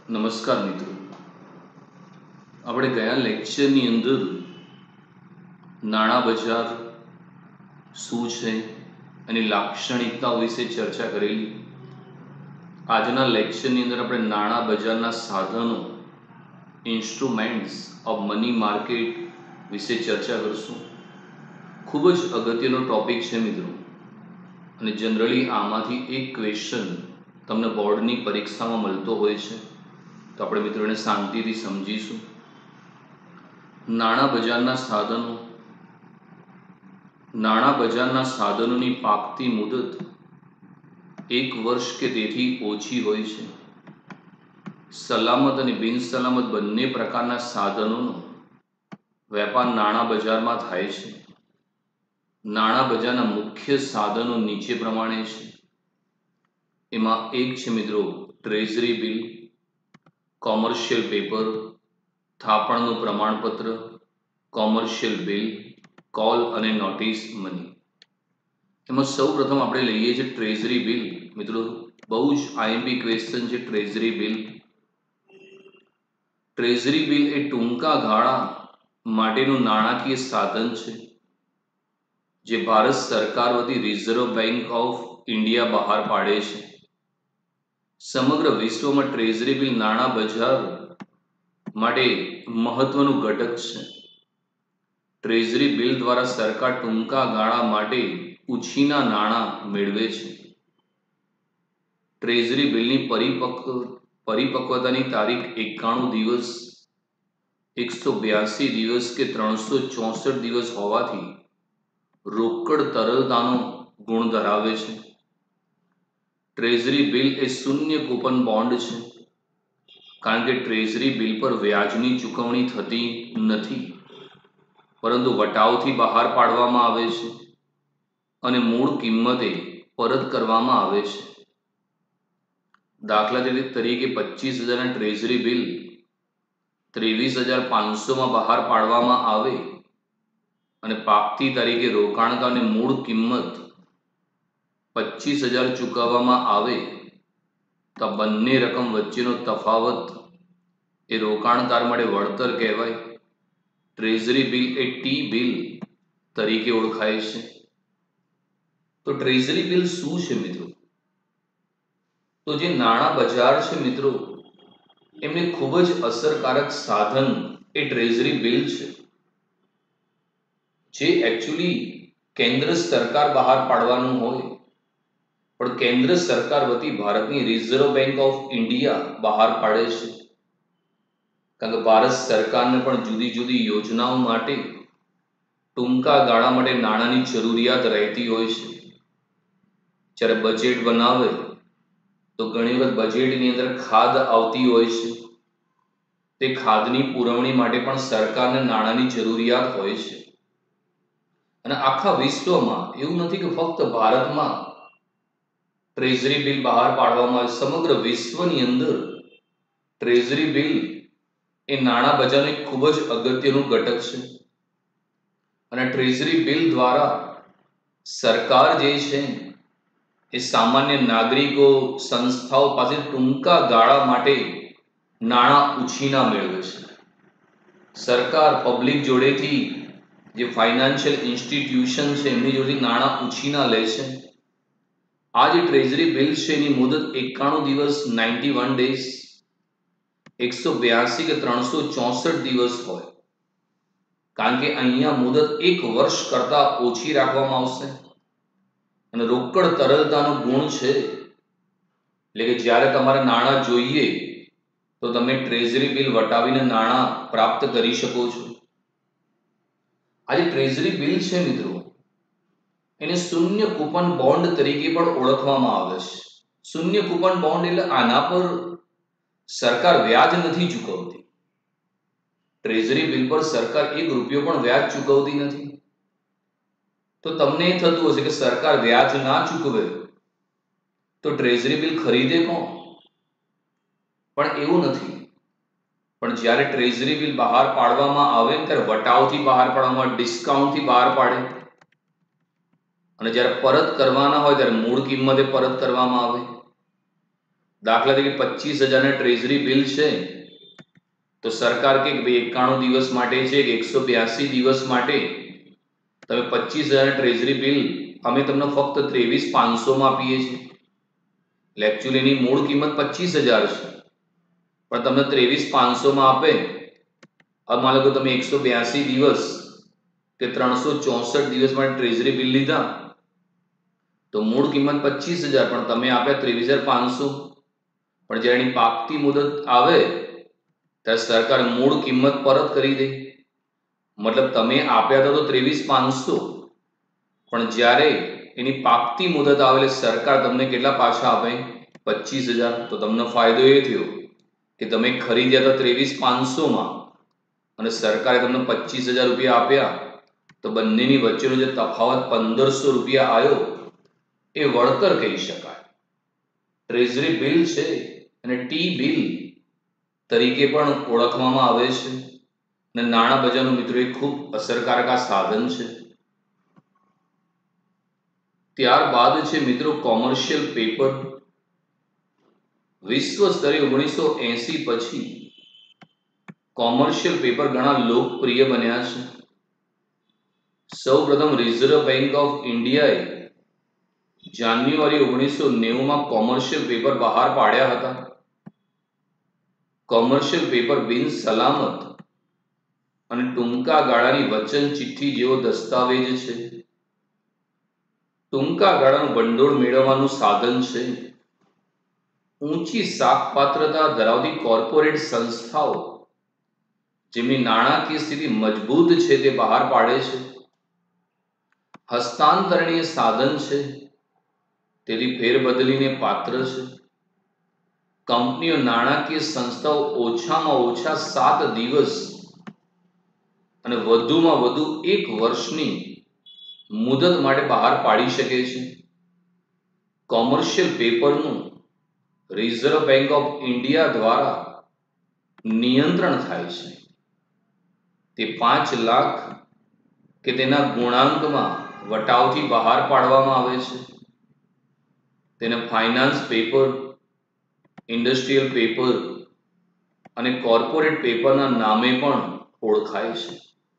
નમસ્કાર મિત્રો, આપણે ગયા લેક્ચરની અંદર નાણાં બજાર શું છે એની લાક્ષણિકતાઓ વિશે ચર્ચા કરેલી. આજના લેક્ચરની અંદર આપણે નાણાં બજારના સાધનો, ઇન્સ્ટ્રુમેન્ટ્સ ઓફ મની માર્કેટ વિશે ચર્ચા કરશું. ખૂબ જ અગત્યનો ટોપિક છે મિત્રો, અને જનરલી આમાંથી એક ક્વેશ્ચન તમને બોર્ડની પરીક્ષામાં મળતો હોય છે, તો આપણે મિત્રોને શાંતિથી સમજીશું. નાણાં બજારના સાધનો. નાણાં બજારના સાધનોની પાકતી મુદત 1 વર્ષ કે તેથી ઓછી હોય છે. સલામત અને બિનસલામત બંને પ્રકારના સાધનોનો વેપાર નાણાં બજારમાં થાય છે. નાણાં બજારના મુખ્ય સાધનો નીચે પ્રમાણે છે. એમાં એક છે મિત્રો ટ્રેઝરી બિલ, કોમર્શિયલ પેપર, થાપણનું પ્રમાણપત્ર, કોમર્શિયલ બિલ, કોલ અને નોટિસ મની. એમાં સૌ પ્રથમ આપણે લઈએ છીએ ટ્રેઝરી બિલ. મિત્રો બહુ જ આઈએમપી ક્વેશ્ચન છે ટ્રેઝરી બિલ. ટ્રેઝરી બિલ એ ટૂંકા ગાળા માટેનું નાણાકીય સાધન છે જે ભારત સરકાર વતી રિઝર્વ બેંક ઓફ ઇન્ડિયા બહાર પાડે છે. સમગ્ર વિશ્વમાં ટ્રેઝરી બિલ નાણાં બજાર માટે મહત્વનું ઘટક છે. ટ્રેઝરી બિલ દ્વારા સરકાર ટૂંકા ગાળા માટે ઉછીના નાણાં મેળવે છે. ટ્રેઝરી બિલની પરિપક્વતાની તારીખ 91 દિવસ, 182 દિવસ કે 364 દિવસ હોવાથી રોકડ તરલતાનો ગુણ ધરાવે છે. ટ્રેઝરી બિલ એ શૂન્ય કૂપન બોન્ડ છે, કારણ કે ટ્રેઝરી બિલ પર વ્યાજની ચૂકવણી થતી નથી, પરંતુ વટાવથી બહાર પાડવામાં આવે છે અને મૂળ કિંમતે પરત કરવામાં આવે છે. દાખલા તરીકે 25,000ના ટ્રેઝરી બિલ 23,500માં બહાર પાડવામાં આવે અને પાકતી તારીખે રોકાણકારને મૂળ કિંમત 25,000 ચૂકવવામાં આવે, તો બંને રકમ વચ્ચેનો તફાવત એ રોકાણકાર માટે વળતર કહેવાય. ટ્રેઝરી બિલ એ ટી બિલ તરીકે ઓળખાય છે. તો ટ્રેઝરી બિલ શું છે મિત્રો? તો જે નાણાં બજાર છે મિત્રો, એમને ખૂબ જ અસરકારક સાધન એ ટ્રેઝરી બિલ છે, જે એકચ્યુઅલી કેન્દ્ર સરકાર બહાર પાડવાનું હોય, પણ કેન્દ્ર સરકાર વતી ભારતની રિઝર્વ બેંક ઓફ ઇન્ડિયા બહાર પાડે છે. કારણ કે ભારત સરકારને પણ જુદી જુદી યોજનાઓ માટે ટૂંકા ગાળા માટે નાણાંની જરૂરિયાત રહેતી હોય છે. જ્યારે બજેટ બનાવે તો ઘણી વખત બજેટની અંદર ખાધ આવતી હોય છે. તે ખાધની પુરવણી માટે પણ સરકારને નાણાંની જરૂરિયાત હોય છે. અને આખા વિશ્વમાં એવું નથી કે ફક્ત ભારતમાં ટ્રેઝરી બિલ બહાર પાડવામાં આવે. સમગ્ર વિશ્વની અંદર ટ્રેઝરી બિલ એ નાણાં બજારનું એક ખૂબ જ અગત્યનું ઘટક છે. અને ટ્રેઝરી બિલ દ્વારા સરકાર જે છે એ સામાન્ય નાગરિકો, સંસ્થાઓ પાસે ટૂંકા ગાળા માટે નાણાં ઉછીના મેળવે છે. સરકાર પબ્લિક જોડેથી, જે ફાઇનાન્શિયલ ઇન્સ્ટિટ્યુશન છે એમની જોડેથી નાણાં ઉછીના લે છે. આ જે ટ્રેઝરી બિલ છે એની મુદત 91 દિવસ 91 ડેઝ, 182 કે 364 દિવસ હોય, કારણ કે અહીંયા મુદત 1 વર્ષ કરતા ઓછી રાખવામાં આવશે. અને રોકડ તરલતાનો ગુણ છે, એટલે કે જ્યારે તમારે નાણાં જોઈએ તો તમે ટ્રેઝરી બિલ વટાવીને નાણાં પ્રાપ્ત કરી શકો છો. આ જે ટ્રેઝરી બિલ છે મિત્રો, એને શૂન્ય કૂપન બોન્ડ તરીકે પણ ઓળખવામાં આવે છે. શૂન્ય કૂપન બોન્ડ એટલે આના પર સરકાર વ્યાજ નથી ચૂકવતી. ટ્રેઝરી બિલ પર સરકાર 1 રૂપિયો પણ વ્યાજ ચૂકવતી નથી. તો તમને એ થતું હશે કે સરકાર વ્યાજ ના ચૂકવે તો ટ્રેઝરી બિલ ખરીદે કોણ? પણ એવું નથી. પણ જ્યારે ટ્રેઝરી બિલ બહાર પાડવામાં આવે ત્યારે વટાવથી બહાર પાડવામાં, ડિસ્કાઉન્ટથી બહાર પાડે, અને જ્યારે પરત કરવાના હોય ત્યારે મૂળ કિંમતે પરત કરવામાં આવે. દાખલા તરીકે 25,000 ટ્રેઝરી બિલ છે, તો સરકાર કે 91 દિવસ માટે છે કે 182 દિવસ માટે તમે 25,000 ટ્રેઝરી બિલ અમે તમને ફક્ત 23,500 માં આપીએ છીએ. એટલે એકચ્યુઅલી એની મૂળ કિંમત 25,000 છે, પણ તમને 23,500 માં આપે. अब मान लो कि તમે 182 દિવસ કે 364 દિવસ માટે ટ્રેઝરી બિલ લીધા, તો મૂળ કિંમત 25,000 પણ તમે આપ્યા 23,500. પણ જ્યારે એની પાકતી મુદત આવે ત્યારે સરકાર મૂળ કિંમત પરત કરી દે. મતલબ તમે આપ્યા હતા તો 23,500, પણ જ્યારે એની પાકતી મુદત આવે એટલે સરકાર તમને કેટલા પાછા આપે? 25,000. તો તમને ફાયદો એ થયો કે તમે ખરીદ્યા હતા 23,500 માં અને સરકારે તમને 25,000 રૂપિયા આપ્યા, તો બંનેની વચ્ચેનો જે તફાવત 1,500 રૂપિયા આવ્યો એ વળતર કહી શકાય. ટ્રેઝરી બિલ છે અને ટી બિલ તરીકે પણ ઓળખવામાં આવે છે અને નાણાં બજારનું મિત્રો એક ખૂબ અસરકારક આ સાધન છે. ત્યારબાદ છે મિત્રો કોમર્શિયલ પેપર. વિશ્વ સ્તરે 1980 પછી કોમર્શિયલ પેપર ઘણા લોકપ્રિય બન્યા છે. સૌપ્રથમ રિઝર્વ બેંક ઓફ ઇન્ડિયાએ જાન્યુઆરી 1990 માં કોમર્શિયલ પેપર બહાર પાડ્યા હતા. કોમર્શિયલ પેપર બિન સલામત અને ટૂંકા ગાળાની વચન ચિઠ્ઠી જેવો દસ્તાવેજ છે. ટૂંકા ગાળાનું ભંડોળ મેળવવાનું સાધન છે. ઊંચી શાખપાત્રતા ધરાવતી કોર્પોરેટ સંસ્થાઓ જેમની નાણાકીય સ્થિતિ મજબૂત છે તે બહાર પાડે છે. હસ્તાંતરણીય સાધન છે, તેથી ફેરબદલીને પાત્ર છે. કંપનીઓ નાણાકીય સંસ્થાઓ ઓછામાં ઓછા 7 દિવસ અને વધુમાં વધુ 1 વર્ષની મુદત માટે બહાર પાડી શકે છે. કોમર્શિયલ પેપરનું રિઝર્વ બેંક ઓફ ઇન્ડિયા દ્વારા નિયંત્રણ થાય છે. તે 5 લાખ કે તેના ગુણાંકમાં વટાવથી બહાર પાડવામાં આવે છે. તેને ફાઇનાન્સ પેપર, ઇન્ડસ્ટ્રીયલ પેપર અને કોર્પોરેટ પેપરના નામે પણ ઓળખાય છે.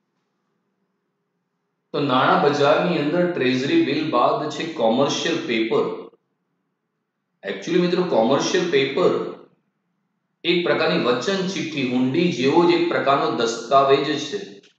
તો નાણાં બજારની અંદર ટ્રેઝરી બિલ બાદ છે કોમર્શિયલ પેપર. એકચ્યુઅલી મિત્રો કોમર્શિયલ પેપર એક પ્રકારની વચન ચિઠ્ઠી, હુંડી જેવો જ એક પ્રકારનો દસ્તાવેજ છે.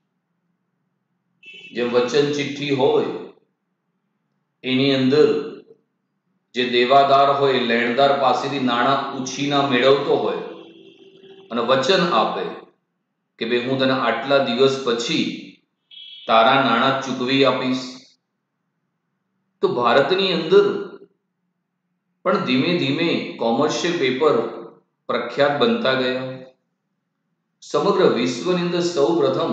જેમ વચન ચિઠ્ઠી હોય એની અંદર જે દેવાદાર હોય લેણદાર પાસેથી નાણાં ઉછીના મેળવતો હોય અને વચન આપે કે ભાઈ હું તને આટલા દિવસ પછી તારા નાણાં ચૂકવી આપીશ. તો ભારતની અંદર પણ ધીમે ધીમે કોમર્શિયલ પેપર પ્રખ્યાત બનતા ગયા. સમગ્ર વિશ્વની અંદર સૌ પ્રથમ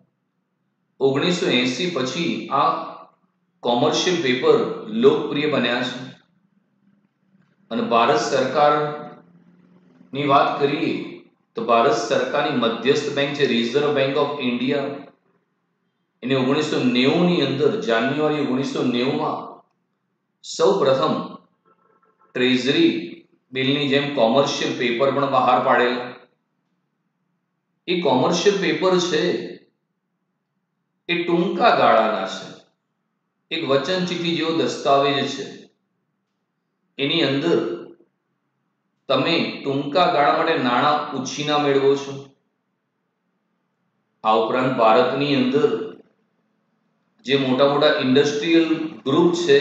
1980 પછી આ કોમર્શિયલ પેપર લોકપ્રિય બન્યા છે. અને ભારત સરકારની વાત કરીએ તો ભારત સરકારની મધ્યસ્થ બેંક છે રિઝર્વ બેંક ઓફ ઇન્ડિયા, એને 1990 ની અંદર જાન્યુઆરી 1990 માં સૌ પ્રથમ ટ્રેઝરી બિલની જેમ કોમર્શિયલ પેપર પણ બહાર પાડેલા. એ કોમર્શિયલ પેપર છે એ ટૂંકા ગાળાના છે, એક વચન ચિઠ્ઠી જેવો દસ્તાવેજ છે. એની અંદર તમે ટૂંકા ગાળા માટે નાણાં ઉછીના મેળવો છો. આ ઉપરાંત ભારતની અંદર જે મોટા મોટા ઇન્ડસ્ટ્રીયલ ગ્રુપ છે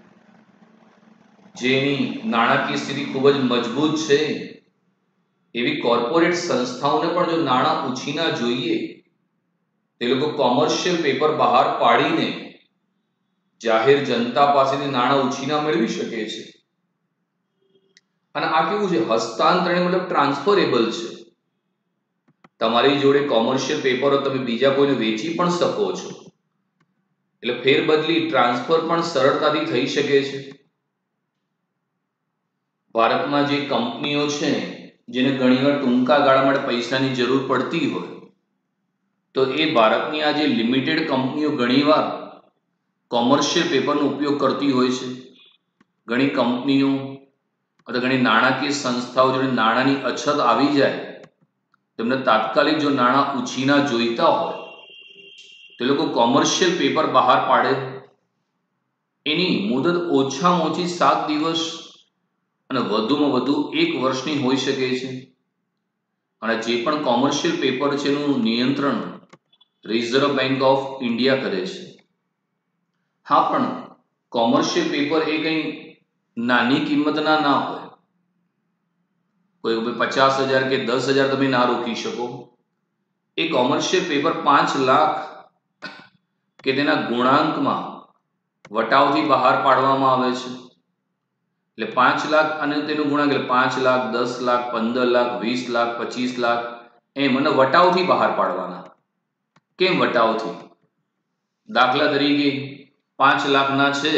જેની નાણાકીય સ્થિતિ ખૂબ જ મજબૂત છે, એવી કોર્પોરેટ સંસ્થાઓને પણ જો નાણાં ઉછીના જોઈએ તે લોકો કોમર્શિયલ પેપર બહાર પાડીને જાહેર જનતા પાસેથી નાણાં ઉછીના મેળવી શકે છે. અને આ કેવું છે? હસ્તાંતરણીય મતલબ ટ્રાન્સફરેબલ છે. તમારી જોડે કોમર્શિયલ પેપરો તમે બીજા કોઈને વેચી પણ શકો છો. એટલે ફેરબદલી ટ્રાન્સફર પણ સરળતાથી થઈ શકે છે. ભારતમાં જે કંપનીઓ છે જેને ઘણીવાર ટૂંકા ગાળા માટે પૈસાની જરૂર પડતી હોય, તો એ ભારતની આ જે લિમિટેડ કંપનીઓ ઘણીવાર કોમર્શિયલ પેપરનો ઉપયોગ કરતી હોય છે. ઘણી કંપનીઓ અથવા ઘણી નાણાકીય સંસ્થાઓ જોડે નાણાંની અછત આવી જાય, તેમને તાત્કાલિક જો નાણાં ઉછીના જોઈતા હોય તે લોકો કોમર્શિયલ પેપર બહાર પાડે. એની મુદત ઓછામાં ઓછી 7 દિવસ અને વધુમાં વધુ 1 વર્ષની હોઈ શકે છે. અને જે પણ કોમર્શિયલ પેપર છે એનું નિયંત્રણ રિઝર્વ બેંક ઓફ ઇન્ડિયા કરે છે. હા, પણ કોમર્શિયલ પેપર એ કંઈ નાની કિંમતના ના હોય. કોઈ 50,000 કે 10,000 તમે ના રોકી શકો. એ કોમર્શિયલ પેપર 5 લાખ કે તેના ગુણાંકમાં વટાવથી બહાર પાડવામાં આવે છે. એટલે 5 લાખ અને તેનું ગુણાંક એટલે 5 લાખ, 10 લાખ, 15 લાખ, 20 લાખ, 25 લાખ એમ અને વટાવથી બહાર પાડવાના. કેમ વટાવથી? દાખલા તરીકે 5 લાખના છે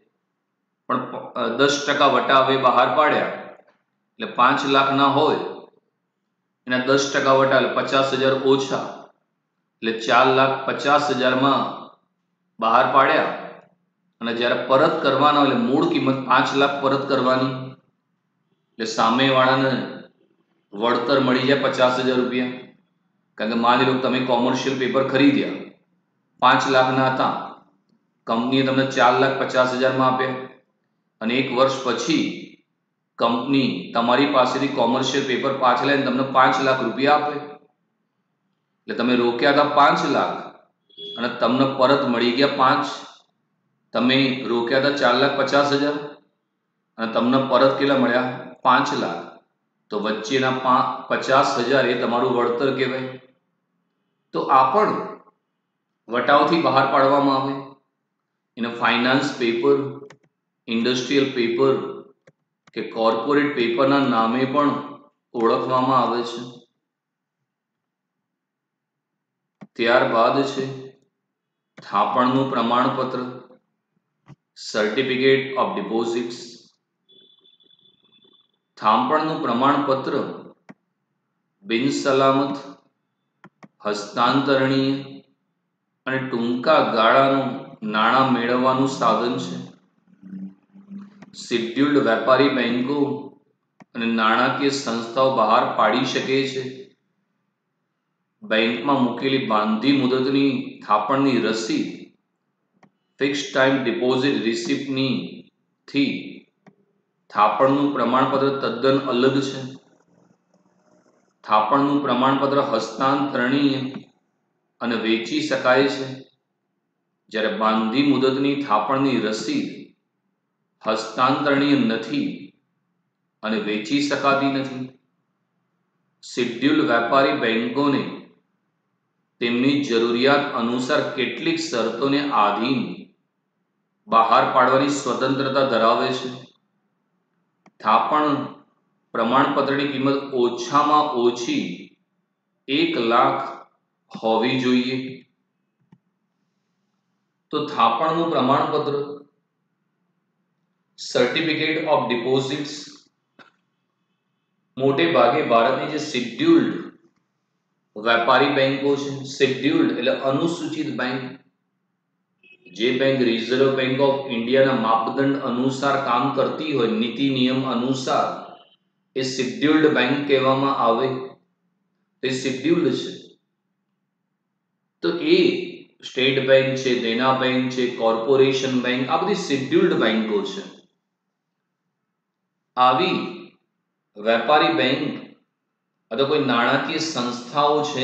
પણ 10% વટાવે બહાર પાડ્યા એટલે 5 લાખના હોય એના 10% વટા એટલે 50,000 ઓછા એટલે 4,50,000માં બહાર પાડ્યા અને જ્યારે પરત કરવાના એટલે મૂળ કિંમત 5 લાખ પરત કરવાની એટલે સામેવાળાને વળતર મળી જાય 50,000 રૂપિયા. કારણ કે માની લો તમે કોમર્શિયલ પેપર ખરીદ્યા 5 લાખના હતા, કંપનીએ તમને 4,50,000માં આપ્યા અને 1 વર્ષ પછી કંપની તમારી પાસેથી કોમર્શિયલ પેપર પાછા લઈને તમને 5 લાખ રૂપિયા આપે. એટલે તમે રોક્યા હતા 5 લાખ અને તમને પરત મળી ગયા 5. તમે રોક્યા હતા 4,50,000 અને તમને પરત કેટલા મળ્યા? 5 લાખ. તો વચ્ચેના 50,000 એ તમારું વળતર કહેવાય. તો આ પણ વટાવથી બહાર પાડવામાં આવે. એને ફાઇનાન્સ પેપર, ઇન્ડસ્ટ્રીયલ પેપર કે કોર્પોરેટ પેપરના નામે પણ ઓળખવામાં આવે છે. ત્યારબાદ છે થાપણનું પ્રમાણપત્ર, સર્ટિફિકેટ ઓફ ડિપોઝિટ્સ. થાપણનું પ્રમાણપત્ર બિનસલામત, હસ્તાંતરણીય અને ટૂંકા ગાળાનું નાણાં મેળવવાનું સાધન છે. શેડ્યુલ્ડ વેપારી બેંકો અને નાણાકીય સંસ્થાઓ બહાર પાડી શકે છે. બેંકમાં મૂકેલી બાંધી મુદતની થાપણની રસીદ ફિક્સ ટાઈમ ડિપોઝિટ રિસિપ્ટની થી થાપણનું પ્રમાણપત્ર તદ્દન અલગ છે. થાપણનું પ્રમાણપત્ર હસ્તાંતરણીય અને વેચી શકાય છે, જ્યારે બાંધી મુદતની થાપણની રસીદ હસ્તાંતરણીય નથી અને વેચી શકાતી નથી. શેડ્યુલ્ડ વેપારી બેંકોને તેમની જરૂરિયાત અનુસાર કેટલીક શરતોને આધીન બહાર પાડવાની સ્વતંત્રતા ધરાવે છે. થાપણ પ્રમાણપત્રની કિંમત ઓછામાં ઓછી 1 લાખ હોવી જોઈએ. તો થાપણનું પ્રમાણપત્ર, સર્ટિફિકેટ ઓફ ડિપોઝિટ્સ મોટે ભાગે ભારતની જે શેડ્યુલ્ડ વેપારી બેંકો છે, શેડ્યુલ્ડ એટલે અનુસૂચિત બેંક, જે બેંક રિઝર્વ બેંક ઓફ ઇન્ડિયાના માપદંડ અનુસાર કામ કરતી હોય, નીતિ નિયમ અનુસાર, એ શેડ્યુલ્ડ બેંક કહેવામાં આવે. તે શેડ્યુલ્ડ છે. તો એ સ્ટેટ બેંક છે, દેના બેંક છે, કોર્પોરેશન બેંક, આ બધી શેડ્યુલ્ડ બેંકો છે. આવી વેપારી બેંક અથવા કોઈ નાણાકીય સંસ્થાઓ છે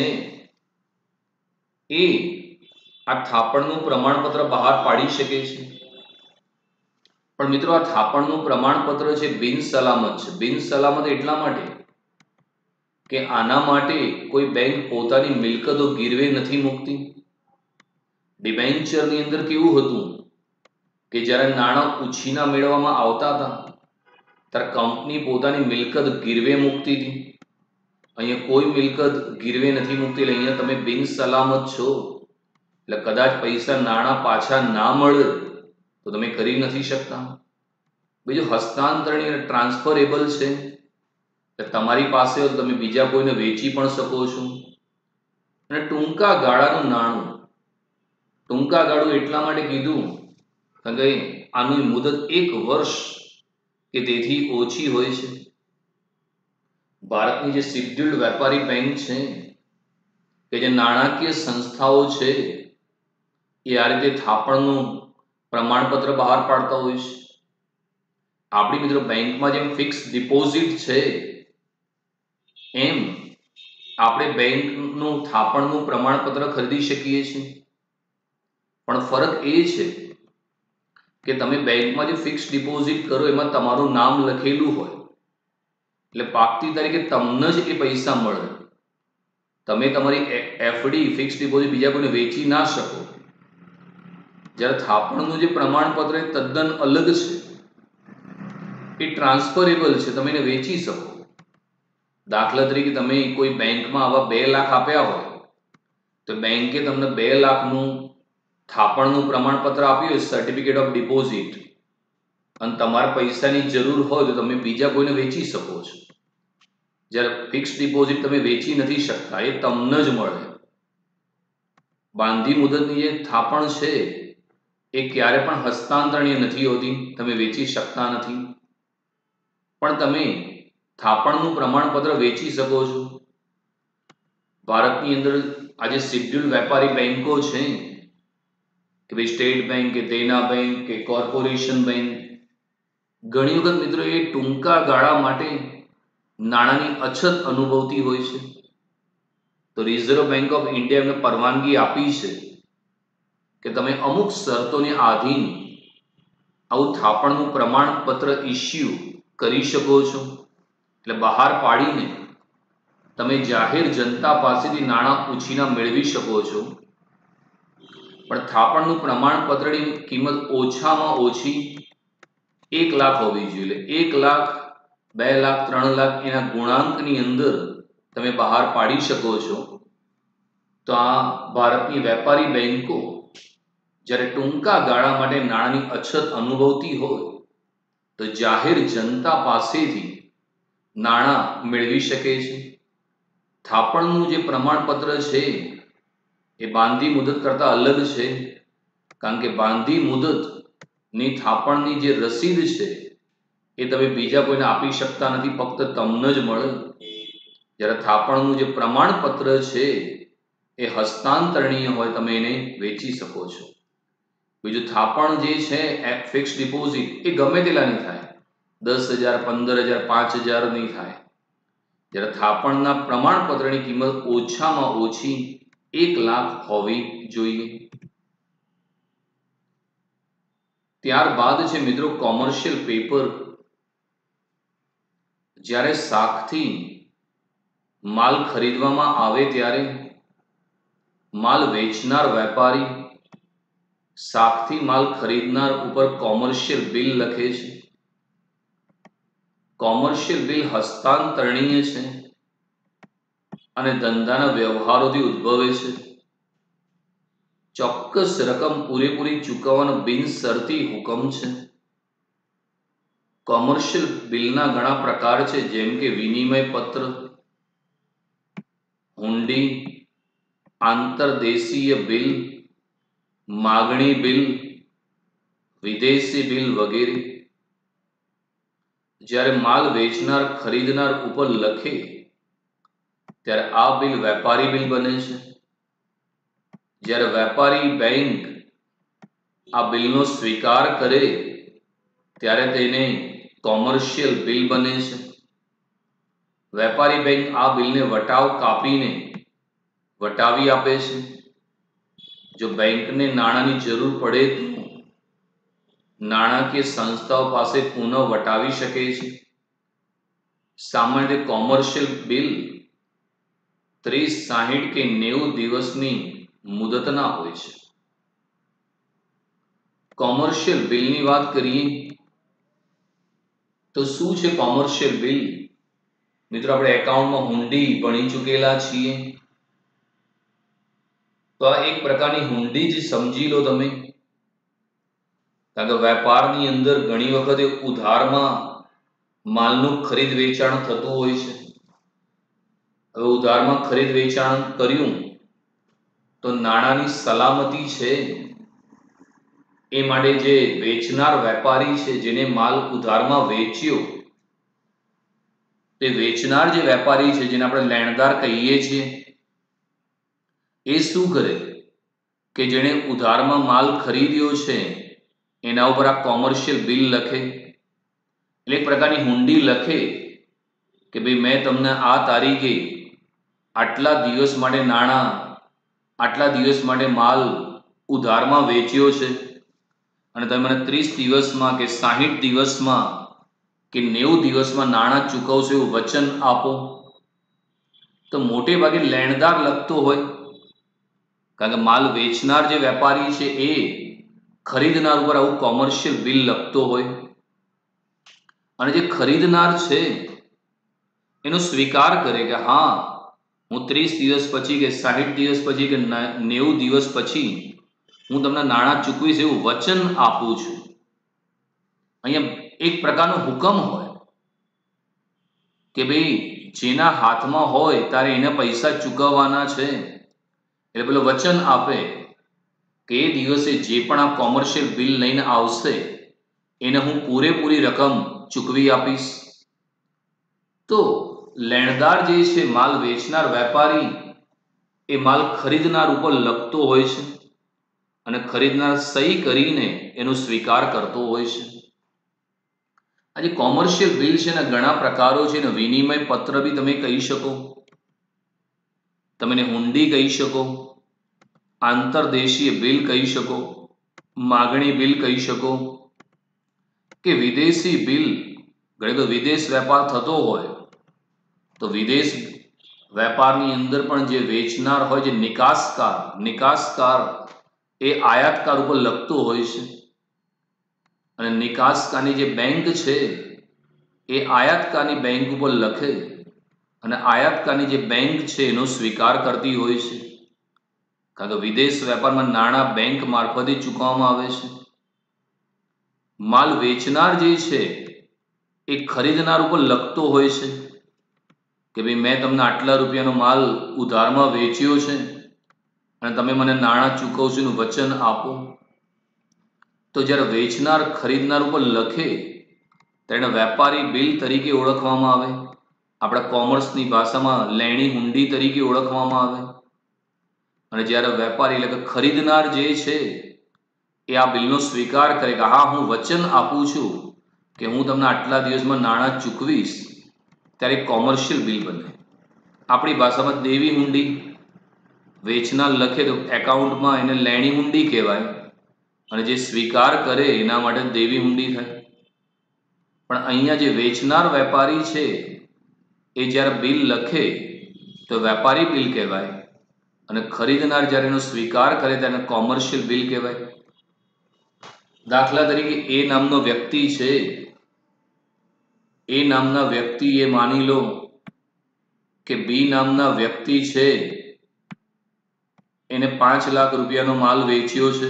એ આ થાપણનું પ્રમાણપત્ર બહાર પાડી શકે છે. પણ મિત્રો, આ થાપણનું પ્રમાણપત્ર છે બિનસલામત છે. બિનસલામત એટલા માટે કે આના માટે કોઈ બેંક પોતાની મિલકતો ગીરવે નથી મૂકતી. ડિબેન્ચરની અંદર કેવું હતું કે જ્યારે નાણાં ઉછીના મેળવવામાં આવતા હતા ત્યારે કંપની પોતાની મિલકત ગીરવે મૂકતી હતી. અહીંયા કોઈ મિલકત ગીરવે નથી મૂકતી એટલે અહીંયા તમે બિનસલામત છો. એટલે કદાચ પૈસા નાણાં પાછા ના મળે તો તમે કરી નથી શકતા. બીજું હસ્તાંતરણીય અને ટ્રાન્સફરેબલ છે. એટલે તમારી પાસે હોય તો તમે બીજા કોઈને વેચી પણ શકો છો. અને ટૂંકા ગાળાનું નાણું, ટૂંકા ગાળું એટલા માટે કીધું કારણ કે આની મુદત 1 વર્ષ કે તેથી ઓછી હોય છે. ભારતની જે શિડ્યુલ્ડ વેપારી બેંક છે કે જે નાણાકીય સંસ્થાઓ છે એ આ રીતે થાપણનું પ્રમાણપત્ર બહાર પાડતા હોય છે. આપણી મિત્રો બેંકમાં જેમ ફિક્સ ડિપોઝિટ છે એમ આપણે બેંકનું થાપણનું પ્રમાણપત્ર ખરીદી શકીએ છીએ. પણ ફરક એ છે કે તમે બેંકમાં જે ફિક્સ ડિપોઝિટ કરો એમાં તમારું નામ લખેલું હોય એટલે પાકતી તારીખે તમને જ એ પૈસા મળે. તમે તમારી એફડી ફિક્સ ડિપોઝિટ બીજા કોઈને વેચી ના શકો. જ્યારે થાપણનું જે પ્રમાણપત્ર એ તદ્દન અલગ છે. એ ટ્રાન્સફરેબલ છે, તમે એને વેચી શકો. દાખલા તરીકે તમે કોઈ બેંકમાં આવા 2 લાખ આપ્યા હોય તો બેંકે તમને 2 લાખનું થાપણનું પ્રમાણપત્ર આપ્યું હોય, સર્ટિફિકેટ ઓફ ડિપોઝિટ, અને તમારે પૈસાની જરૂર હોય તો તમે બીજા કોઈને વેચી શકો છો. જ્યારે ફિક્સ ડિપોઝિટ તમે વેચી નથી શકતા, એ તમને જ મળે. બાંધી મુદતની જે થાપણ છે એ ક્યારે પણ હસ્તાંતરણીય નથી હોતી, તમે વેચી શકતા નથી. પણ તમે થાપણનું પ્રમાણપત્ર વેચી શકો છો. ભારતની અંદર આજે શિડ્યુલ્ડ વેપારી બેંકો છે કે ભાઈ સ્ટેટ બેંક કે દેના બેંક કે કોર્પોરેશન બેંક, ઘણી વખત મિત્રો એ ટૂંકા ગાળા માટે નાણાંની અછત અનુભવતી હોય છે. તો રિઝર્વ બેંક ઓફ ઇન્ડિયા એમને પરવાનગી આપી છે કે તમે અમુક શરતોને આધીન આવું થાપણનું પ્રમાણપત્ર ઇસ્યુ કરી શકો છો. એટલે બહાર પાડીને તમે જાહેર જનતા પાસેથી નાણાં ઉછીના મેળવી શકો છો. પણ થાપણનું પ્રમાણપત્રની કિંમત ઓછામાં ઓછી 1 લાખ હોવી જોઈએ. 1 લાખ, 2 લાખ, 3 લાખ એના ગુણાંકની અંદર તમે બહાર પાડી શકો છો. તો આ ભારતની વેપારી બેંકો જ્યારે ટૂંકા ગાળા માટે નાણાંની અછત અનુભવતી હોય તો જાહેર જનતા પાસેથી નાણાં મેળવી શકે છે. થાપણનું જે પ્રમાણપત્ર છે એ બાંધી મુદત કરતાં અલગ છે. કારણ કે બાંધી મુદતની થાપણની જે રસીદ છે એ તમે બીજા કોઈને આપી શકતા નથી, ફક્ત તમને જ મળે. જ્યારે થાપણનું જે પ્રમાણપત્ર છે એ હસ્તાંતરણીય હોય, તમે એને વેચી શકો છો. બીજું થાપણ જે છે ફિક્સ ડિપોઝિટ એ ગમે તેટલાની થાય, 10,000, 15,000, 5,000 ની થાય. જ્યારે થાપણના પ્રમાણપત્રની કિંમત ઓછામાં ઓછી 1 લાખ હોવી જોઈએ. ત્યારબાદ છે મિત્રો કોમર્શિયલ પેપર. જ્યારે શાખથી માલ ખરીદવામાં આવે ત્યારે માલ વેચનાર વેપારી શાખથી માલ ખરીદનાર ઉપર કોમર્શિયલ બિલ લખે છે. કોમર્શિયલ બિલ હસ્તાંતરણીય છે અને ધંધાના વ્યવહારોથી ઉદ્ભવે છે. ચોક્કસ રકમ પૂરેપૂરી ચૂકવવાનો બિનશરતી હુકમ છે. કોમર્શિયલ બિલના ઘણા પ્રકાર છે, જેમ કે વિનિમય પત્ર, હુંડી, આંતરદેશીય બિલ, માગણી બિલ, વિદેશી બિલ વગેરે. જ્યારે માલ વેચનાર ખરીદનાર ઉપર લખે ત્યારે આ બિલ વેપારી બિલ બને છે. જ્યારે વેપારી બેંક આ બિલનો સ્વીકાર કરે ત્યારે તેને કોમર્શિયલ બિલ બને છે. વેપારી બેંક આ બિલને વટાવ કાપીને વટાવી આપે છે. જો બેંકને નાણાંની જરૂર પડે તો નાણાકીય સંસ્થાઓ પાસે પુનઃ વટાવી શકે છે. સામાન્ય રીતે કોમર્શિયલ બિલ 30, 60 કે 90 દિવસની મુદતના હોય છે. કોમર્શિયલ બિલની વાત કરીએ તો શું છે કોમર્શિયલ બિલ? મિત્રો આપણે એકાઉન્ટમાં હુંડી ભણી ચૂકેલા છીએ, તો આ એક પ્રકારની હુંડી જ સમજી લો તમે. કારણ કે વેપારની અંદર ઘણી વખત ઉધારમાં માલનું ખરીદ વેચાણ થતું હોય છે. હવે ઉધારમાં ખરીદ વેચાણ કર્યું તો નાણાંની સલામતી છે એ માટે જે વેચનાર વેપારી છે, જેને માલ ઉધારમાં વેચ્યો, તે વેચનાર જે વેપારી છે, જેને આપણે લેણદાર કહીએ છીએ, એ શું કરે કે જેણે ઉધારમાં માલ ખરીદ્યો છે એના ઉપર આ કોમર્શિયલ બિલ લખે, એટલે એક પ્રકારની હુંડી લખે કે ભાઈ મેં તમને આ તારીખે આટલા દિવસ માટે નાણાં, આટલા દિવસ માટે માલ ઉધારમાં વેચ્યો છે અને તમે મને 30 દિવસમાં કે 60 દિવસમાં કે 90 દિવસમાં નાણાં ચૂકવશો એવું વચન આપો. તો મોટે ભાગે લેણદાર લખતો હોય, કારણ કે માલ વેચનાર જે વેપારી છે એ ખરીદનાર ઉપર આવું કોમર્શિયલ બિલ લખતો હોય, અને જે ખરીદનાર છે એનો સ્વીકાર કરે કે હા હું 30 દિવસ પછી કે 60 દિવસ પછી કે 90 દિવસ પછી હું તમને નાણાં ચૂકવીશ એવું વચન આપું છું. અહીંયા એક પ્રકારનો હુકમ હોય કે ભાઈ જેના હાથમાં હોય ત્યારે એને પૈસા ચૂકવવાના છે, એટલે પેલો વચન આપે કે એ દિવસે જે પણ આ કોમર્શિયલ બિલ લઈને આવશે એને હું પૂરેપૂરી રકમ ચૂકવી આપીશ. તો લેણદાર જે છે, માલ વેચનાર વેપારી, એ માલ ખરીદનાર ઉપર લખતો હોય છે અને ખરીદનાર સહી કરીને એનો સ્વીકાર કરતો હોય છે. આજે કોમર્શિયલ બિલ છે ને ઘણા પ્રકારો છે ને, વિનિમય પત્ર બી તમે કહી શકો, તમે હુંડી કહી શકો, આંતરદેશીય બિલ કહી શકો, માગણી બિલ કહી શકો કે વિદેશી બિલ. ઘણી તો વિદેશ વેપાર થતો હોય તો વિદેશ વેપારની અંદર પણ જે વેચનાર હોય, જે નિકાસકાર એ આયાતકાર ઉપર લખતો હોય છે, અને નિકાસકારની જે બેંક છે એ આયાતકારની બેંક ઉપર લખે અને આયાતકારની જે બેંક છે એનો સ્વીકાર કરતી હોય છે, કારણ કે વિદેશ વેપારમાં નાણાં બેંક મારફતે ચૂકવવામાં આવે છે. માલ વેચનાર જે છે એ ખરીદનાર ઉપર લખતો હોય છે કે ભાઈ મેં તમને આટલા રૂપિયાનો માલ ઉધારમાં વેચ્યો છે અને તમે મને નાણાં ચૂકવશો એનું વચન આપો. તો જ્યારે વેચનાર ખરીદનાર ઉપર લખે તેને વેપારી બિલ તરીકે ઓળખવામાં આવે, આપણા કોમર્સની ભાષામાં લેણી હુંડી તરીકે ઓળખવામાં આવે. અને જ્યારે વેપારી એટલે કે ખરીદનાર જે છે એ આ બિલનો સ્વીકાર કરે કે હા હું વચન આપું છું કે હું તમને આટલા દિવસમાં નાણાં ચૂકવીશ, ત્યારે કોમર્શિયલ બિલ બને. આપણી ભાષામાં દેવી હુંડી, વેચનાર લખે તો એકાઉન્ટમાં એને લેણી હુંડી કહેવાય, અને જે સ્વીકાર કરે એના માટે દેવી હુંડી થાય. પણ અહીંયા જે વેચનાર વેપારી છે એ જ્યારે બિલ લખે તો વેપારી બિલ કહેવાય, અને ખરીદનાર જ્યારે એનો સ્વીકાર કરે તેને કોમર્શિયલ બિલ કહેવાય. દાખલા તરીકે એ નામનો વ્યક્તિ છે, એ નામના વ્યક્તિએ માની લો કે બી નામના વ્યક્તિ છે એને 5 લાખ રૂપિયાનો માલ વેચ્યો છે.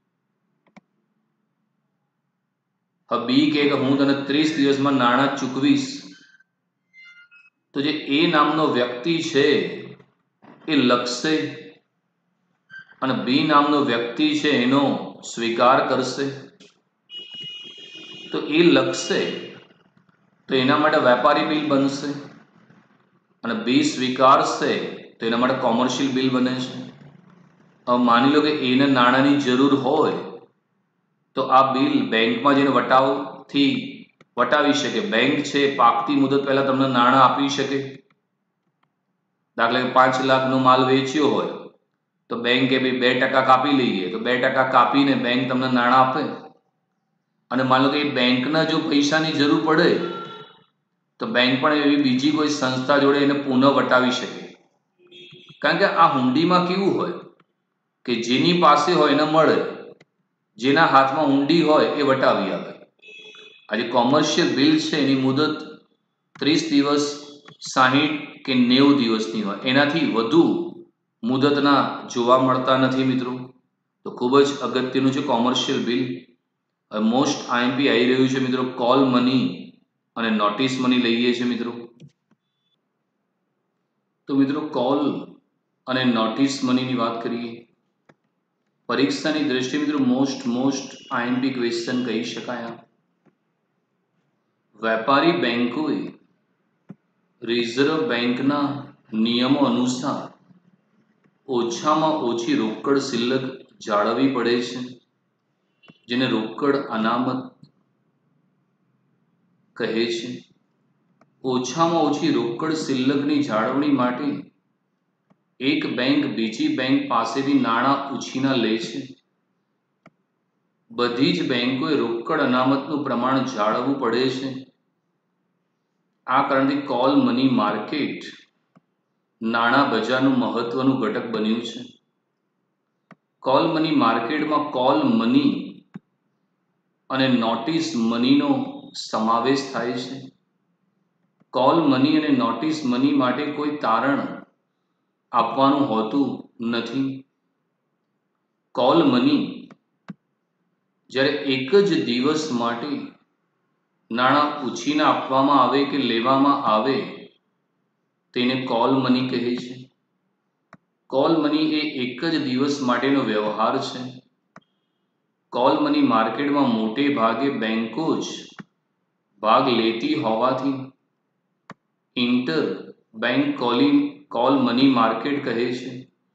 હવે બી કહે કે હું તને 30 દિવસમાં નાણાં ચૂકવીશ. તો જે એ નામનો વ્યક્તિ છે એ લખશે અને બી નામનો વ્યક્તિ છે એનો સ્વીકાર કરશે. તો એ લખશે તો એના માટે વેપારી બિલ બનશે, અને બી સ્વીકારશે તો એના માટે કોમર્શિયલ બિલ બને છે. હવે માની લો કે એને નાણાંની જરૂર હોય તો આ બિલ બેંકમાં જઈને વટાવી શકે. બેંક છે પાકતી મુદત પહેલા તમને નાણાં આપી શકે. દાખલા કે 5 લાખનો માલ વેચ્યો હોય તો બેંકે 2% કાપી લઈએ, તો 2% કાપીને બેંક તમને નાણાં આપે. અને માનો કે બેંકના જો પૈસાની જરૂર પડે તો બેંક પણ એવી બીજી કોઈ સંસ્થા જોડે એને પુનઃ વટાવી શકે. કારણ કે આ હુંડીમાં કેવું હોય કે જેની પાસે હોય એને મળે, જેના હાથમાં હુંડી હોય એ વટાવી આવે. આજે કોમર્શિયલ બિલ છે એની મુદત 30 દિવસ, 60 કે 90 દિવસની હોય, એનાથી વધુ મુદતના જોવા મળતા નથી મિત્રો. તો ખૂબ જ અગત્યનું છે કોમર્શિયલ બિલ. મોસ્ટ આઈએમપી આવી રહ્યું છે મિત્રો, કોલ મની અને નોટિસ મની લઈએ છીએ મિત્રો. તો મિત્રો કોલ અને નોટિસ મનીની વાત કરીએ પરીક્ષાની દ્રષ્ટિએ મિત્રો મોસ્ટ આઈએમપી ક્વેશ્ચન કહી શકાય. વેપારી બેંકોએ રિઝર્વ બેંકના નિયમો અનુસાર ઓછામાં ઓછી રોકડ શિલ્લક જાળવવી પડે છે, જેને રોકડ અનામત કહે છે. ઓછામાં ઓછી રોકડ શિલ્લકની જાળવણી માટે એક બેંક બીજી બેંક પાસેથી નાણાં ઉછીના લે છે. બધી જ બેંકોએ રોકડ અનામતનું પ્રમાણ જાળવવું પડે છે. આ કારણથી કોલ મની માર્કેટ નાણાં બજારનું મહત્વનું ઘટક બન્યું છે. કોલ મની માર્કેટમાં કોલ મની અને નોટિસ મનીનો સમાવેશ થાય છે. કોલ મની અને નોટિસ મની માટે કોઈ તારણ આપવાનું હોતું નથી. કોલ મની જ્યારે એક જ દિવસ માટે નાણાં ઉછીના આપવામાં આવે કે લેવામાં આવે તેને કોલ મની કહે છે. કોલ મની એ એક જ દિવસ માટેનો વ્યવહાર છે. કોલ મની માર્કેટમાં મોટે ભાગે બેંકો જ ભાગ લેતી હોવાથી inter bank call money market કહે છે.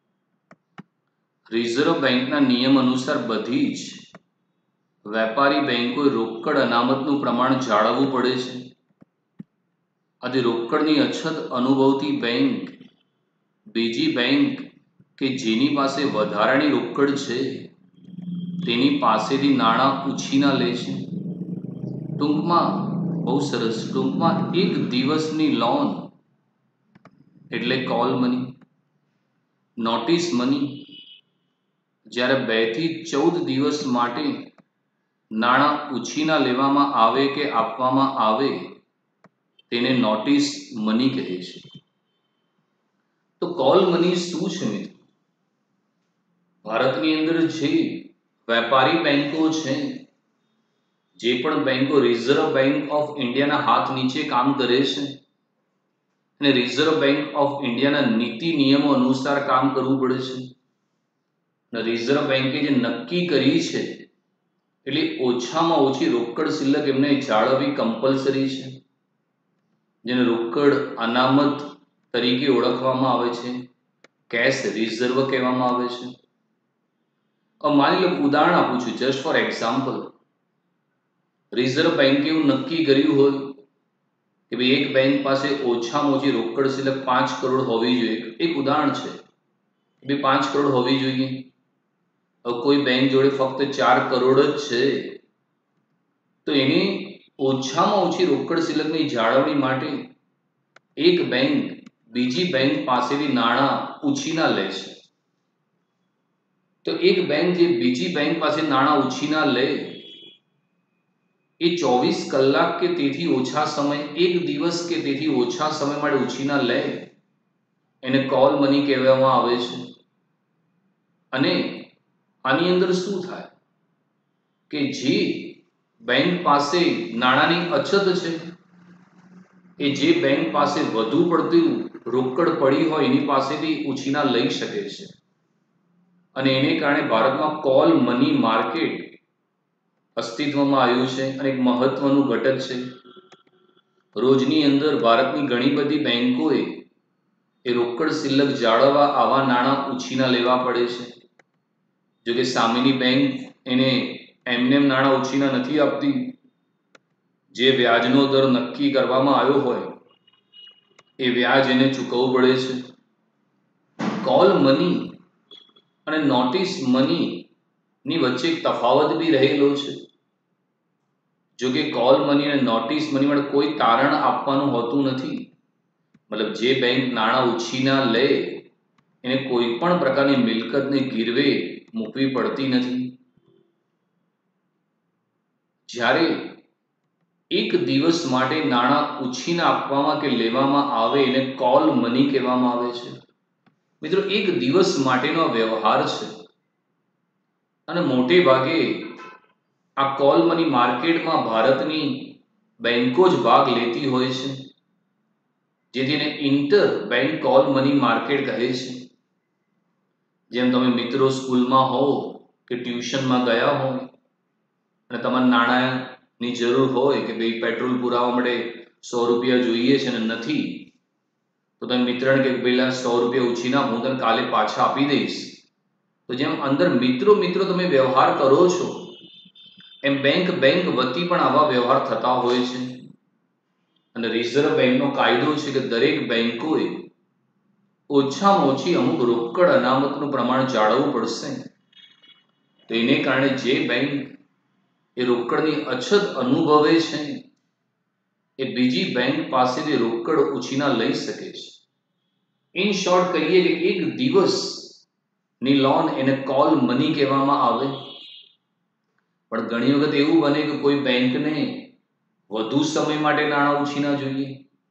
રિઝર્વ બેંકના નિયમ અનુસાર બધી જ વેપારી બેંકોએ રોકડ અનામતનું પ્રમાણ જાળવવું પડે છે. આજે રોકડની અછત અનુભવતી બેંક બીજી બેંક કે જેની પાસે વધારાની રોકડ છે તેની પાસેથી નાણાં ઉછીના લે છે. ટૂંકમાં બહુ સરસ, ટૂંકમાં એક દિવસની લોન એટલે કોલ મની. નોટિસ મની જ્યારે 2 થી 14 દિવસ માટે નાણાં ઉછીના લેવામાં આવે કે આપવામાં આવે તેને નોટિસ મની કહે છે. તો કોલ મની શું છે મિત્રો? ભારતની અંદર જે વેપારી બેંકો છે, જે પણ બેંકો રિઝર્વ બેંક ઓફ ઇન્ડિયાના હાથ નીચે કામ કરે છે અને રિઝર્વ બેંક ઓફ ઇન્ડિયાના નીતિ નિયમો અનુસાર કામ કરવું પડે છે. અને રિઝર્વ બેંકે જે નક્કી કરી છે એટલે ઓછામાં ઓછી રોકડ શિલ્લક એમને જાળવવી કમ્પલસરી છે, જેને રોકડ અનામત તરીકે ઓળખવામાં આવે છે, કેશ રિઝર્વ કહેવામાં આવે છે. હવે માની લો ઉદાહરણ આપું છું, જસ્ટ ફોર એક્ઝામ્પલ. રિઝર્વ બેંકે એવું નક્કી કર્યું હોય કે ભાઈ એક બેંક પાસે ઓછામાં ઓછી રોકડ શિલ્લક 5 કરોડ હોવી જોઈએ. એક ઉદાહરણ છે કે 5 કરોડ હોવી જોઈએ. હવે કોઈ બેંક જોડે ફક્ત 4 કરોડ જ છે તો એને ઓછામાં ઓછી રોકડ શિલ્લકની જાળવણી માટે એક બેંક બીજી બેંક પાસેથી નાણાં ઉછીના લે છે. તો એક બેંક જે બીજી બેંક પાસે નાણાં ઉછીના લે એ 24 કલાક કે તેથી ઓછા સમય, એક દિવસ કે તેથી ઓછા સમય માટે ઉછીના લે એને કોલ મની કહેવામાં આવે છે. અને આની અંદર શું થાય કે જે બેંક પાસે નાણાંની અછત છે એ જે બેંક પાસે વધુ પડતી રોકડ પડી હોય એની પાસેથી ઉછીના લઈ શકે છે. અને એને કારણે ભારતમાં કોલ મની માર્કેટ અસ્તિત્વમાં આવ્યું છે અને એક મહત્વનું ઘટક છે. રોજની અંદર ભારતની ઘણી બધી બેંકોએ એ રોકડ શિલ્લક જાળવવા આવા નાણાં ઉછીના લેવા પડે છે. જો કે સામેની બેંક એને એમને નાણાં ઉછીના નથી આપતી. જે વ્યાજનો દર નક્કી કરવામાં આવ્યો હોય એ વ્યાજ એને ચૂકવવું પડે છે. કોલ મની અને નોટિસ મની ની વચ્ચે એક તફાવત બી રહેલો છે. જો કે કોલ મની અને નોટિસ મની માટે કોઈ તારણ આપવાનું હોતું નથી. મતલબ જે બેંક નાણાં ઉછીના લે એને કોઈ પણ પ્રકારની મિલકતને ગીરવે મૂકવી પડતી નથી. જ્યારે એક દિવસ માટે નાણાં ઉછીના આપવામાં કે લેવામાં આવે એને કોલ મની કહેવામાં આવે છે. મિત્રો એક દિવસ માટેનો વ્યવહાર છે અને મોટે ભાગે આ કોલ મની માર્કેટમાં ભારતની બેંકો જ ભાગ લેતી હોય છે, જેથી એને inter bank call money market કહે છે. જેમ તમે મિત્રો સ્કૂલમાં હો કે ટ્યુશનમાં ગયા હોય અને તમારે નાણાંની જરૂર હોય કે ભાઈ પેટ્રોલ પુરાવા માટે 100 રૂપિયા જોઈએ છે અને નથી, તો તમે મિત્રને કે પેલા 100 રૂપિયા ઉછીના હું તને કાલે પાછા આપી દઈશ. તો જેમ અંદર મિત્રો મિત્રો તમે વ્યવહાર કરો છો, એમ બેંક વતી પણ આવા વ્યવહાર થતા હોય છે. અને રિઝર્વ બેંકનો કાયદો છે કે દરેક બેંકોએ ઓછામાં ઓછી અમુક રોકડ અનામતનું પ્રમાણ જાળવવું પડશે. તો એને કારણે જે બેંક એ રોકડની અછત અનુભવે છે એ બીજી બેંક પાસેથી રોકડ ઉછીના લઈ શકે છે. ઇન શોર્ટ કહીએ કે એક દિવસની લોન એને કોલ મની કહેવામાં આવે. પણ ઘણી વખત એવું બને કે કોઈ બેંકને વધુ સમય માટે નાણાં ઉછીના જોઈએ,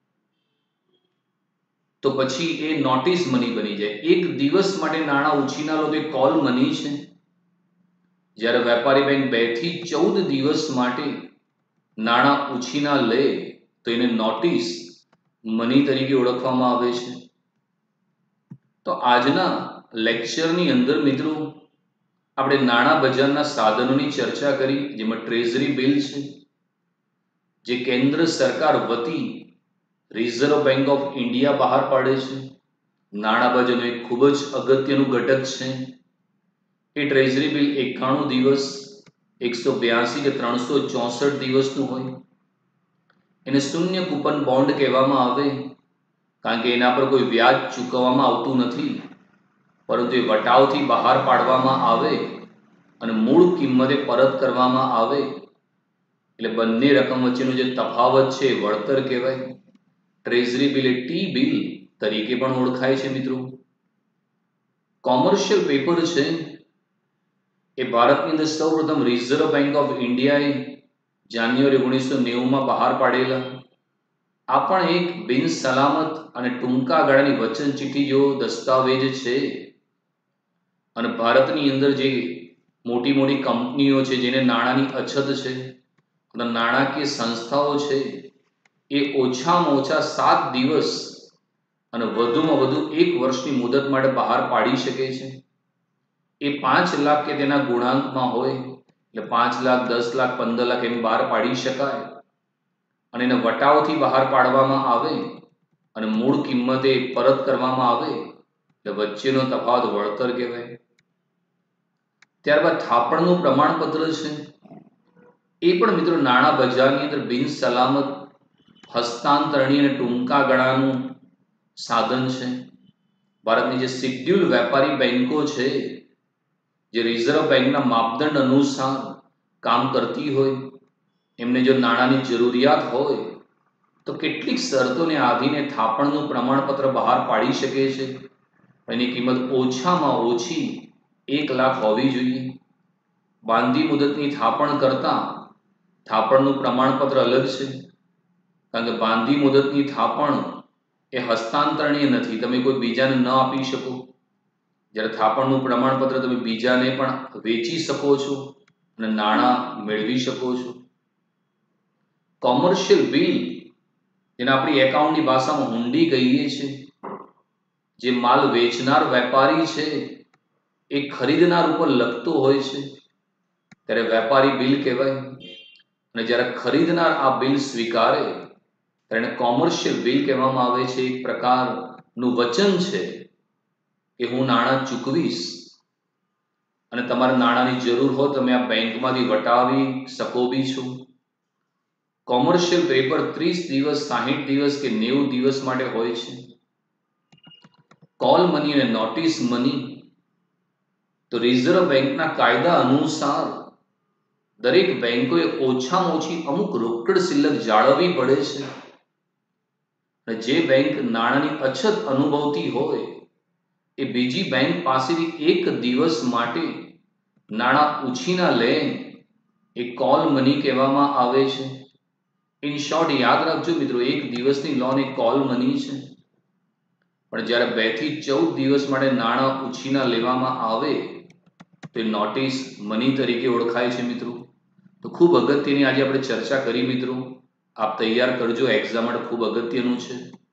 તો પછી એ નોટિસ મની બની જાય. એક દિવસ માટે નાણાં ઉછીના લો તો એ કોલ મની છે. જ્યારે વેપારી બેંક 2 થી 14 દિવસ માટે નાણાં ઉછીના લે તો એને નોટિસ મની તરીકે ઓળખવામાં આવે છે. તો આજના લેક્ચરની અંદર મિત્રો આપણે નાણાં બજારના સાધનોની ચર્ચા કરી, જેમાં ટ્રેઝરી બિલ છે, જે કેન્દ્ર સરકાર વતી રિઝર્વ બેંક ઓફ ઇન્ડિયા બહાર પાડે છે. નાણાં બજારનું એક ખૂબ જ અગત્યનું ઘટક છે. એ ટ્રેઝરી બિલ 91 દિવસ, 182 કે 364 દિવસનું હોય. એને શૂન્ય કૂપન બોન્ડ કહેવામાં આવે, કારણ કે એના પર કોઈ વ્યાજ ચૂકવવામાં આવતું નથી, પરંતુ એ વટાવથી બહાર પાડવામાં આવે અને મૂળ કિંમતે પરત કરવામાં આવે. એટલે બંને રકમ વચ્ચેનો જે તફાવત છે એ વળતર કહેવાય. ટ્રેઝરી બિલ એ ટી બિલ તરીકે પણ ઓળખાય છે મિત્રો. કોમર્શિયલ પેપર છે એ ભારતની અંદર સૌપ્રથમ રિઝર્વ બેંક ઓફ ઇન્ડિયાએ જાન્યુઆરી 1990માં બહાર પાડેલા. આ પણ એક બિન સલામત અને ટૂંકા ગાળાની વચનચીઠ્ઠી જેવો દસ્તાવેજ છે. અને ભારતની અંદર જે મોટી મોટી કંપનીઓ છે જેને નાણાંની અછત છે અને નાણાકીય સંસ્થાઓ છે, એ ઓછામાં ઓછા 7 દિવસ અને વધુમાં વધુ 1 વર્ષની મુદત માટે બહાર પાડી શકે છે. એ 5 લાખ કે તેના ગુણાંકમાં હોય, એટલે 5 લાખ, 10 લાખ, 15 લાખ એમ બહાર પાડી શકાય. અને એને વટાવથી બહાર પાડવામાં આવે અને મૂળ કિંમતે પરત કરવામાં આવે, એટલે વચ્ચેનો તફાવત વળતર કહેવાય. ત્યારબાદ થાપણનું પ્રમાણપત્ર છે. એ પણ મિત્રો નાણાં બજારની અંદર બિન સલામત, હસ્તાંતરણીય અને ટૂંકા ગાળાનું સાધન છે. ભારતની જે શિડ્યુલ વેપારી બેંકો છે, જે રિઝર્વ બેંકના માપદંડ અનુસાર કામ કરતી હોય, એમને જો નાણાંની જરૂરિયાત હોય તો કેટલીક શરતોને આધીને થાપણનું પ્રમાણપત્ર બહાર પાડી શકે છે. એની કિંમત ઓછામાં ઓછી 1 લાખ હોવી જોઈએ. બાંધી મુદતની થાપણ કરતાં થાપણનું પ્રમાણપત્ર અલગ છે, કારણ કે બાંધી મુદતની થાપણ એ હસ્તાંતરણીય નથી, તમે કોઈ બીજાને ન આપી શકો. જ્યારે થાપણનું પ્રમાણપત્ર તમે બીજાને પણ વેચી શકો છો અને નાણાં મેળવી શકો છો. કોમર્શિયલ બિલ, જેને આપણી એકાઉન્ટની ભાષામાં હુંડી કહીએ છીએ, જે માલ વેચનાર વેપારી છે એ ખરીદનાર ઉપર લખતો હોય છે, ત્યારે વેપારી બિલ કહેવાય. અને જ્યારે ખરીદનાર આ બિલ સ્વીકારે ત્યારે એને કોમર્શિયલ બિલ કહેવામાં આવે છે. એક પ્રકારનું વચન છે કે હું નાણાં ચૂકવીશ અને તમારે નાણાંની જરૂર હોય તમે આ બેંકમાંથી વટાવી શકો બી છો. કોમર્શિયલ પેપર 30 દિવસ, 60 દિવસ કે 90 દિવસ માટે હોય છે. કોલ મની અને નોટિસ મની, તો રિઝર્વ બેંકના કાયદા અનુસાર દરેક બેંકોએ ઓછામાં ઓછી અમુક રોકડ શિલ્લક જાળવવી પડે છે. અને જે બેંક નાણાંની અછત અનુભવતી હોય એ બીજી બેંક પાસેથી 1 દિવસ માટે નાણાં ઉછીના લે એ કોલ મની કહેવામાં આવે છે. ઇન શોર્ટ યાદ રાખજો મિત્રો, 1 દિવસની લોન એ કોલ મની છે. પણ જ્યારે 2 થી 14 દિવસ માટે નાણાં ઉછીના લેવામાં આવે તો નોટિસ મની તરીકે ઓળખાય છે મિત્રો. તો ખૂબ અગત્યની આજે આપણે ચર્ચા કરી મિત્રો. આપ તૈયાર કરજો, એક્ઝામ માટે ખૂબ અગત્યનું છે.